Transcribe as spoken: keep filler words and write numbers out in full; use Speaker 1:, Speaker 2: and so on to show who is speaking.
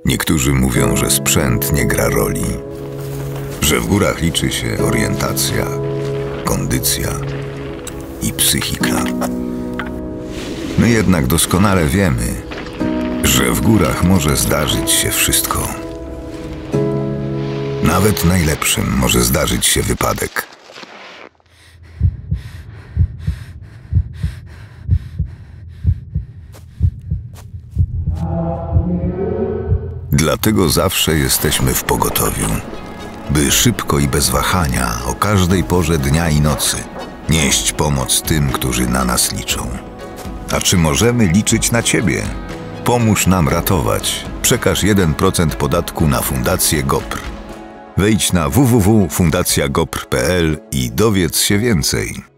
Speaker 1: Niektórzy mówią, że sprzęt nie gra roli, że w górach liczy się orientacja, kondycja i psychika. My jednak doskonale wiemy, że w górach może zdarzyć się wszystko. Nawet najlepszym może zdarzyć się wypadek. Dlatego zawsze jesteśmy w pogotowiu, by szybko i bez wahania o każdej porze dnia i nocy nieść pomoc tym, którzy na nas liczą. A czy możemy liczyć na Ciebie? Pomóż nam ratować. Przekaż jeden procent podatku na Fundację GOPR. Wejdź na w w w kropka fundacja gopr kropka p l i dowiedz się więcej.